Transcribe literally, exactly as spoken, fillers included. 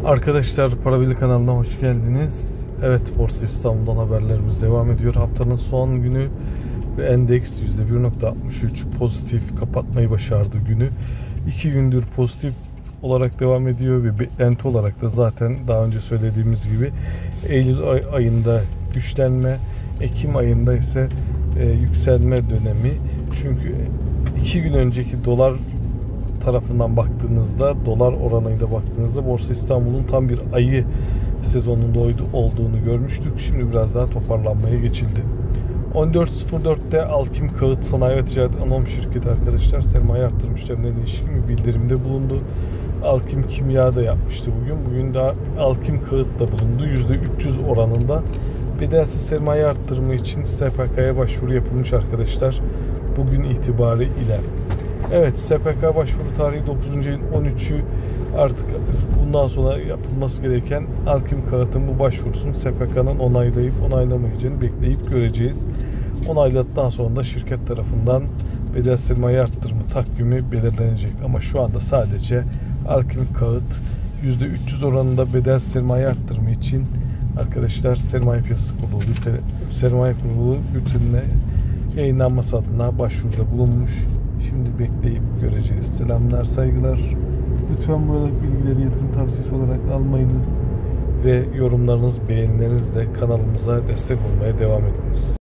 Arkadaşlar, Para Birliği kanalına hoş geldiniz. Evet, Borsa İstanbul'dan haberlerimiz devam ediyor. Haftanın son günü ve endeks yüzde bir nokta altmış üç pozitif kapatmayı başardı günü. İki gündür pozitif olarak devam ediyor ve beklenti olarak da zaten daha önce söylediğimiz gibi Eylül ay ayında güçlenme, Ekim ayında ise e, yükselme dönemi. Çünkü iki gün önceki dolar tarafından baktığınızda, dolar oranıyla baktığınızda Borsa İstanbul'un tam bir ayı sezonunda olduğunu görmüştük. Şimdi biraz daha toparlanmaya geçildi. on dört sıfır dörtte Alkim Kağıt Sanayi ve Ticaret Anonim Şirketi arkadaşlar sermaye arttırmışlarına ilişkin bir bildirimde bulundu. Alkim Kimya da yapmıştı bugün. Bugün de Alkim Kağıt da bulundu. yüzde üç yüz oranında bedelsiz sermaye arttırımı için S P K'ya başvuru yapılmış arkadaşlar. Bugün itibariyle. Evet, S P K başvuru tarihi dokuzuncu ayın on üçü. Artık bundan sonra yapılması gereken Alkim Kağıt'ın bu başvurusunu S P K'nın onaylayıp onaylamayacağını bekleyip göreceğiz. Onayladıktan sonra da şirket tarafından bedel sermaye arttırımı takvimi belirlenecek. Ama şu anda sadece Alkim Kağıt yüzde üç yüz oranında bedel sermaye arttırımı için arkadaşlar Sermaye Piyasası Kurulu Sermaye Kurulu bültenine yayınlanması adına başvuruda bulunmuş. Şimdi bekleyip göreceğiz. Selamlar, saygılar. Lütfen buradaki bilgileri yatırım tavsiyesi olarak almayınız ve yorumlarınız, beğenilerinizle kanalımıza destek olmaya devam ediniz.